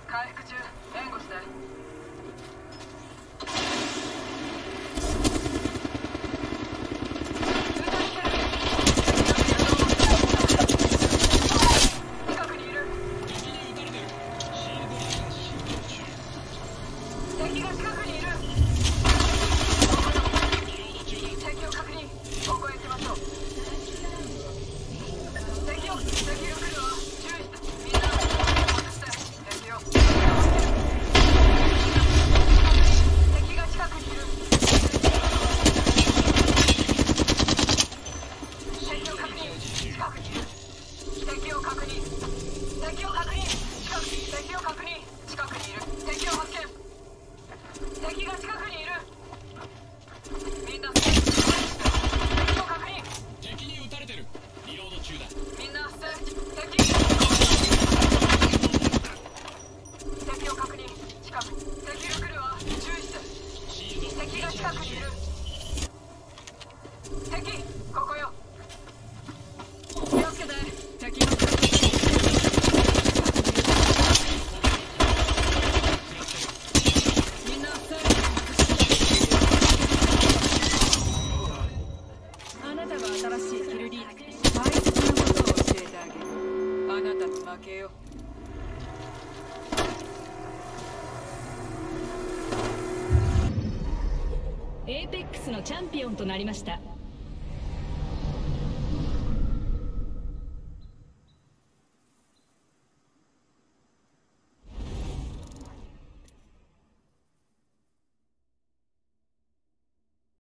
回復中。援護して。近くにいる。敵が近くにいる。敵を確認。ここへ行きましょう。敵が来るわ。注意して。みんな隠して。敵を。敵が近くにいる。敵を確認。近くにいる。敵を確認。敵を確認。敵を確認。近くにいる。敵を発見。敵が近くにいる。みんな敵を確認。 敵に撃たれてる。リロード中だ。 みんな敵を確認。近く。敵が来るわ。注意して。敵が近くにいる。敵ここよ。気をつけて。敵のみんなあなたが新しいキルリーダー。大切なことを教えてあげる。あなたに負けよ。 エーペックスのチャンピオンとなりました。